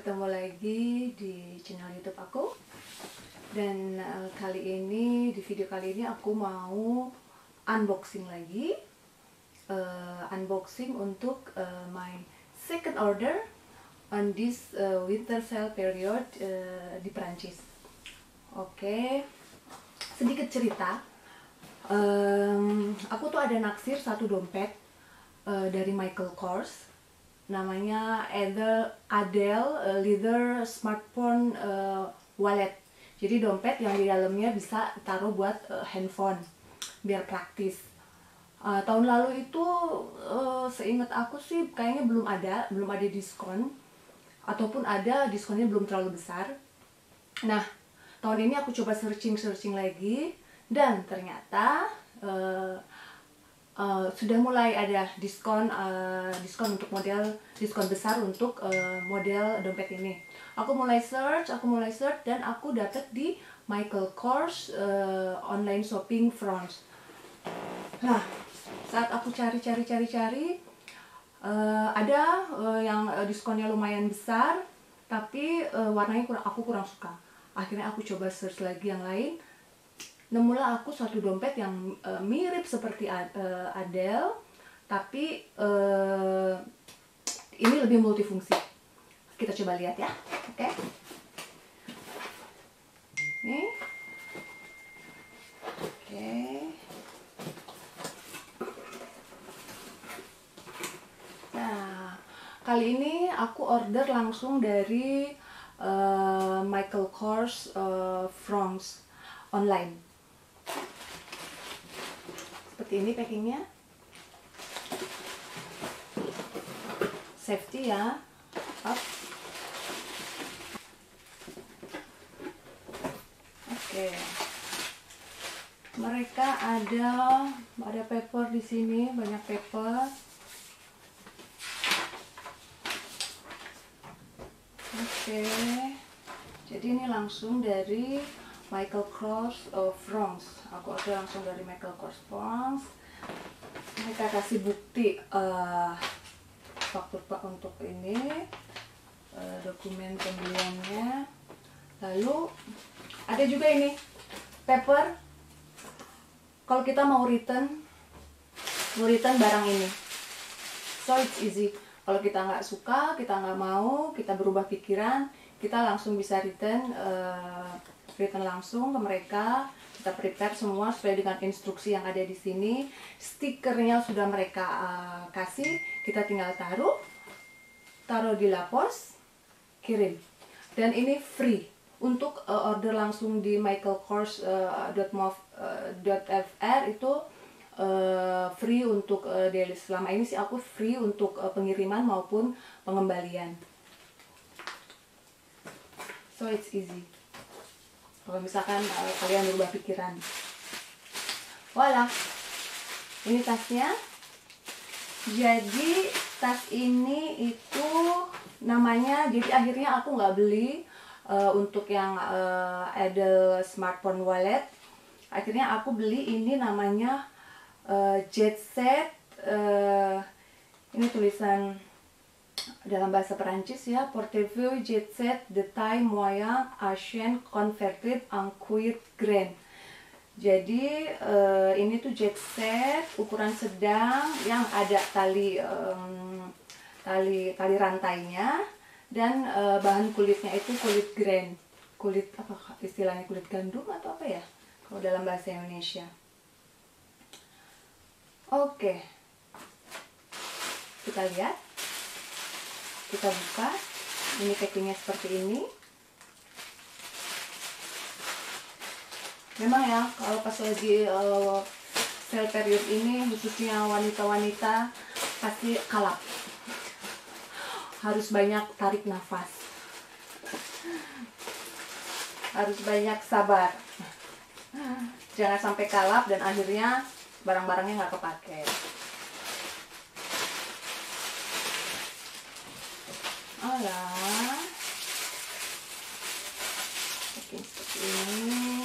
ketemu lagi di channel YouTube aku. Dan kali ini, di video kali ini aku mau unboxing lagi. Unboxing untuk my second order on this winter sale period di Perancis. Oke, sedikit cerita. Aku tuh ada naksir satu dompet dari Michael Kors. Namanya Adele Leather Smartphone Wallet. Jadi dompet yang di dalamnya bisa taruh buat handphone biar praktis. Tahun lalu itu seingat aku sih kayaknya belum ada diskon, ataupun ada diskonnya belum terlalu besar. Nah, tahun ini aku coba searching lagi dan ternyata sudah mulai ada diskon untuk diskon besar untuk model dompet ini. Aku mulai search dan aku dapat di Michael Kors online shopping France. Nah, saat aku cari ada yang diskonnya lumayan besar, tapi warnanya aku kurang suka. Akhirnya aku coba search lagi yang lain. Nemulah aku suatu dompet yang mirip seperti Adele, tapi ini lebih multifungsi. Kita coba lihat ya, oke? Nih, oke. Nah, kali ini aku order langsung dari Michael Kors France online. Seperti ini packingnya, safety ya, up. Oke, mereka ada paper di sini, banyak paper. Oke, jadi ini langsung dari Michael Kors France. Aku order langsung dari Michael Kors France. Mereka kasih bukti faktur untuk ini, dokumen pembeliannya. Lalu ada juga ini paper kalau kita mau return barang ini. So it's easy. Kalau kita nggak suka, kita nggak mau, kita berubah pikiran, kita langsung bisa return langsung ke mereka. Kita prepare semua sesuai dengan instruksi yang ada di sini. Stikernya sudah mereka kasih, kita tinggal taruh di la pos, kirim. Dan ini free untuk order langsung di michaelkors.fr itu free untuk daily. Selama ini sih aku free untuk pengiriman maupun pengembalian. So it's easy. Kalau misalkan kalian berubah pikiran. Voila, ini tasnya. Jadi tas ini itu namanya, jadi akhirnya aku nggak beli untuk yang Adele Smartphone Wallet. Akhirnya aku beli ini namanya Jet Set. Ini tulisan dalam bahasa Perancis ya, Portefeuille Jet Set de taille moyen Asian Convertible en cuir grain. Jadi ini tuh jet set ukuran sedang yang ada tali rantainya, dan bahan kulitnya itu kulit grain. Kulit apa istilahnya, kulit gandum atau apa ya kalau dalam bahasa Indonesia. Oke, kita lihat. Kita buka, ini packingnya seperti ini. Memang ya, kalau pas lagi sale period ini, khususnya wanita-wanita pasti kalap. Harus banyak tarik nafas, harus banyak sabar. Jangan sampai kalap dan akhirnya barang-barangnya nggak kepake. Alah, packing seperti ini.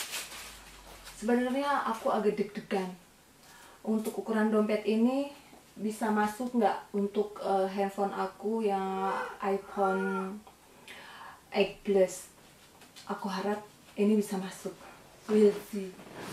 Sebenarnya aku agak deg-degan untuk ukuran dompet ini. bisa masuk nggak untuk handphone aku yang iPhone 8 Plus. Aku harap ini bisa masuk. We'll see.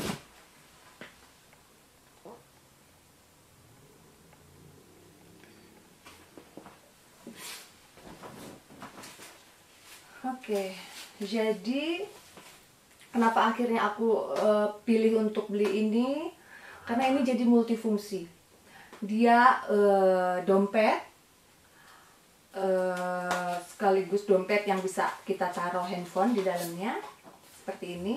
Oke, jadi kenapa akhirnya aku pilih untuk beli ini? Karena ini jadi multifungsi. Dia dompet, sekaligus dompet yang bisa kita taruh handphone di dalamnya, seperti ini.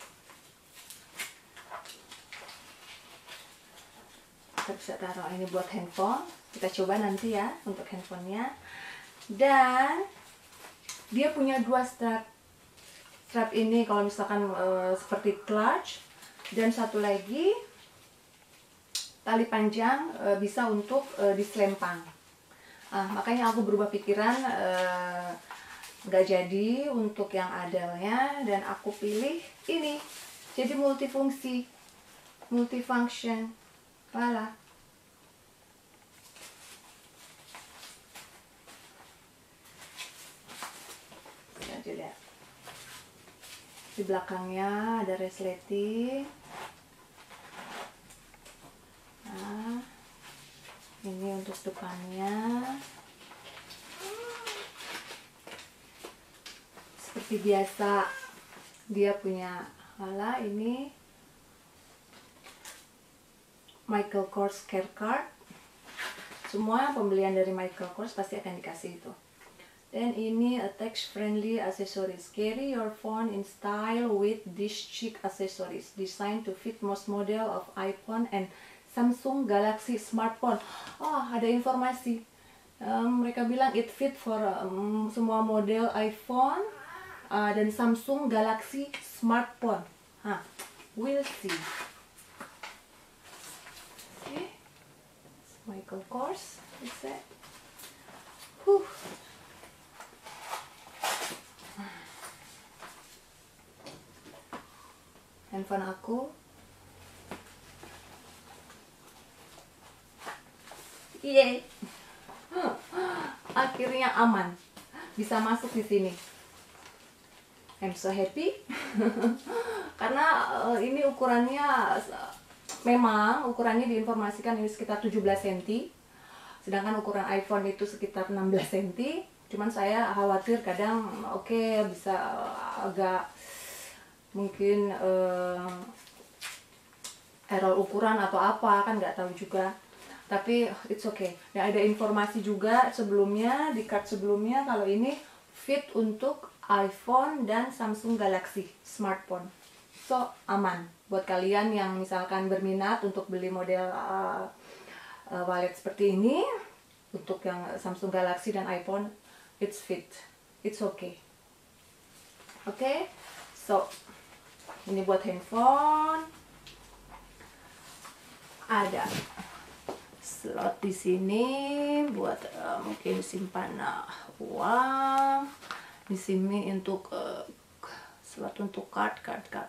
Kita bisa taruh ini buat handphone. Kita coba nanti ya untuk handphonenya. Dan dia punya dua strap. Strap ini kalau misalkan seperti clutch, dan satu lagi tali panjang bisa untuk diselempang. Makanya aku berubah pikiran, nggak jadi untuk yang adalnya, dan aku pilih ini. Jadi multifungsi, multifunction. Voilà. Lihat. Di belakangnya ada resleting. Nah, ini untuk depannya. Seperti biasa, dia punya ini Michael Kors Care Card. Semua pembelian dari Michael Kors pasti akan dikasih itu. Dan ini a tax-friendly accessories. Carry your phone in style with these chic accessories designed to fit most model of iPhone and Samsung Galaxy smartphone. Oh, ada informasi. Mereka bilang it fit for semua model iPhone dan Samsung Galaxy smartphone. We'll see. Okay. Michael Kors, is it? Handphone aku. Yeay. Akhirnya aman. Bisa masuk di sini. I'm so happy. Karena ini ukurannya, memang ukurannya diinformasikan ini sekitar 17 cm. Sedangkan ukuran iPhone itu sekitar 16 cm. Cuman saya khawatir kadang bisa agak mungkin error ukuran atau apa, kan nggak tahu juga. Tapi it's okay. Dan ada informasi juga sebelumnya, di card sebelumnya, kalau ini fit untuk iPhone dan Samsung Galaxy smartphone. So aman buat kalian yang misalkan berminat untuk beli model wallet seperti ini untuk yang Samsung Galaxy dan iPhone. It's fit, it's okay. Okay, so ini buat handphone. Ada slot di sini buat mungkin simpan uang. Di sini untuk slot untuk card.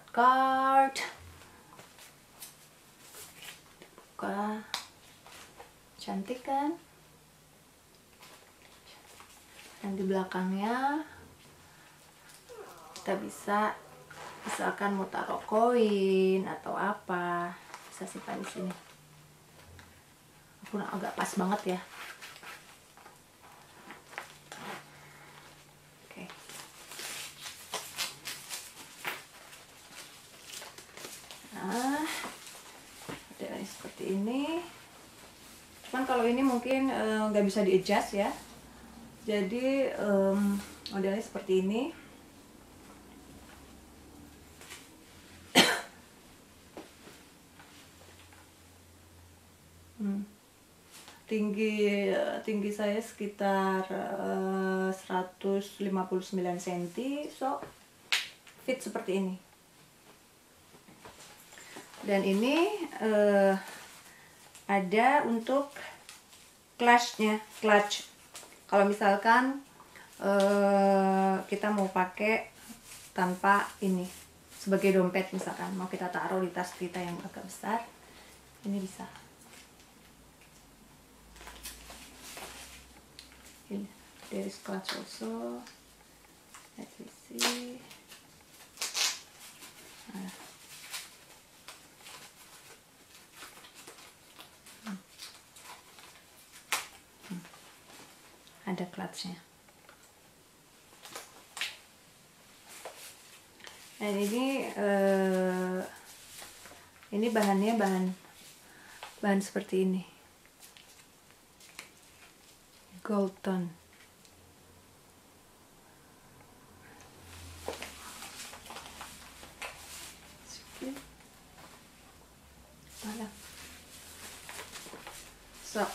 Buka, cantik kan? Dan di belakangnya kita bisa, misalkan mau taruh koin atau apa, bisa simpan di sini. Aku agak pas banget ya. Oke. Nah, modelnya seperti ini. Cuman kalau ini mungkin nggak bisa di adjust ya. Jadi modelnya seperti ini. Tinggi saya sekitar 159 cm, so fit seperti ini. Dan ini ada untuk clutch. Kalau misalkan kita mau pakai tanpa ini sebagai dompet, misalkan mau kita taruh di tas kita yang agak besar, ini bisa. There is clutch also. Let me see. Ada clutchnya. Dan ini bahannya bahan seperti ini, gold tone. So,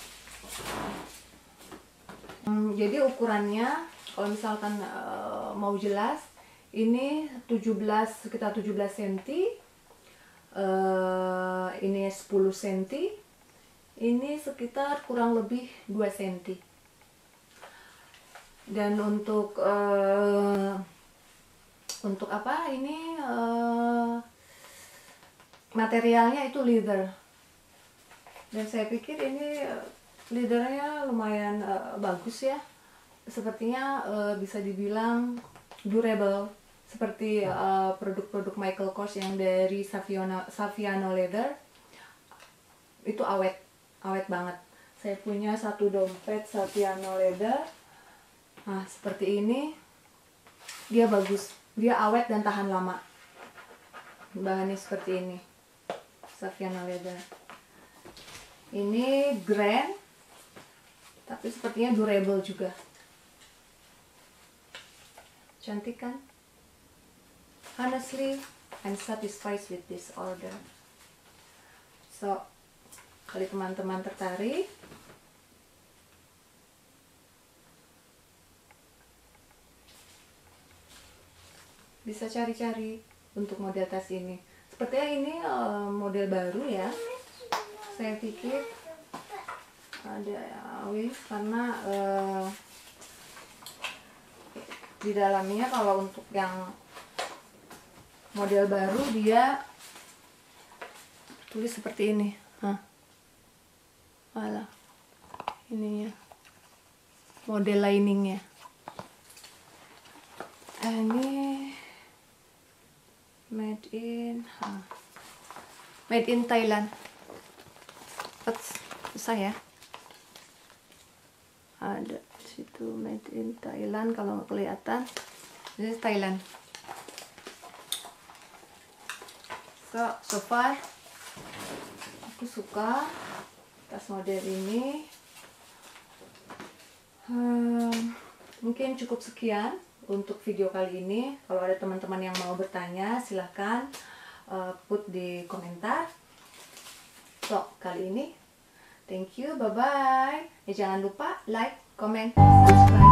jadi ukurannya kalau misalkan mau jelas, ini sekitar 17 cm, ini 10 cm, ini sekitar kurang lebih 2 cm. Dan untuk apa ini, materialnya itu leather. Dan saya pikir ini leathernya lumayan bagus ya. Sepertinya bisa dibilang durable, seperti produk-produk Michael Kors yang dari Saviano Leather itu awet banget. Saya punya satu dompet Saviano Leather, nah seperti ini, dia bagus, dia awet dan tahan lama. Bahannya seperti ini, Saviano Leather. Ini grand, tapi sepertinya durable juga. Cantik kan? Honestly, I'm satisfied with this order. So, kalau teman-teman tertarik, bisa cari-cari untuk model tas ini. Sepertinya ini model baru ya. Saya pikir ada karena di dalamnya kalau untuk yang model baru dia tulis seperti ini. Malah ininya model liningnya. Ini made in Thailand. Susah ya. Ada situ made in Thailand, kalau nggak kelihatan ini Thailand. So far aku suka tas model ini. Mungkin cukup sekian untuk video kali ini. Kalau ada teman-teman yang mau bertanya, silahkan put di komentar. So kali ini thank you, bye bye. Jangan lupa like, comment, subscribe.